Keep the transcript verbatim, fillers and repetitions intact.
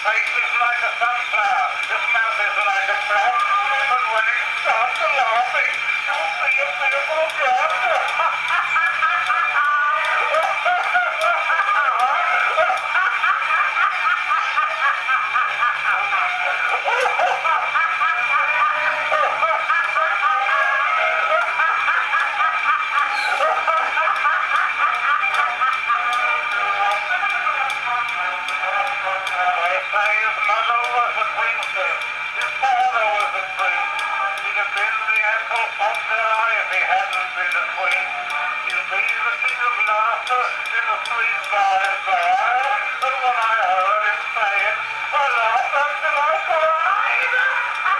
face is like a sunflower, his mouth is like a frog, but when it starts laughing, you'll see a beautiful drop. They say his mother was a princess, his father was a prince. He'd have been the apple of their eye if he hadn't been a queen. He'll be the king of laughter in the sweet by and by. But when I heard him say it, I laughed until I cried.